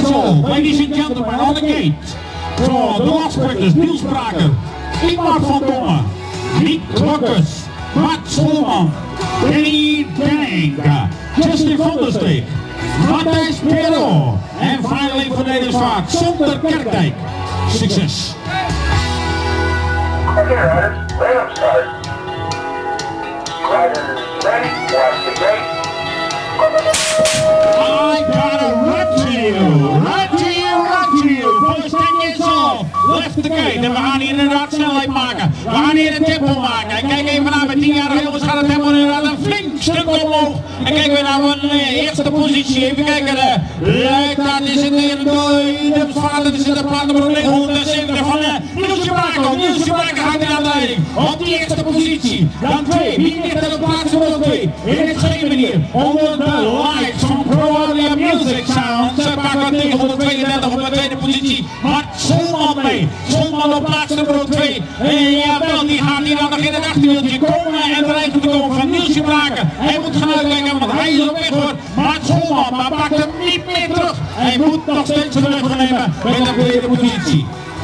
all, ladies and gentlemen, on the gate, for the last sprinters, Niels Braker, Ingmar van Dongen, Nick Klokkers, Mart Solman, Danny Denning, Justin van der Steeg, Matthijs Perro en finally voor Nederlandsvaart, Sander Kerkdijk. Succes! Okay, riders, let them start. Riders ready, watch the gate. I gotta run to you, run to you, run to you. Boys, 10 years old, left the gate. En we gaan hier inderdaad snelheid maken. We gaan hier een tempo maken. En kijk even naar met 10-jarige jongens gaat het tempo inderdaad een flink stuk omhoog. En kijk weer naar een eerste positie. Even kijken, Luiktaart is in de vader, is in de plaats nummer 970 van Nielsje Braker. Nielsje Braker gaat in aanleiding op die eerste positie. Dan 2, wie ligt er op plaats nummer 2? In het Scheveningen, onder de lights van Pro Audio Music Sound. Ze pakken 932 op de tweede positie. Mart Solman mee. Solman op plaats nummer 2. En jawel, die gaat hier dan nog in het achterwieltje komen en dreigt te komen van Nielsje Braker. Hij moet gaan uitkijken, want hij is op weg hoor. Mart Solman, maar pakt hem niet meer terug. Hij moet nog steeds de weg nemen met de tweede positie.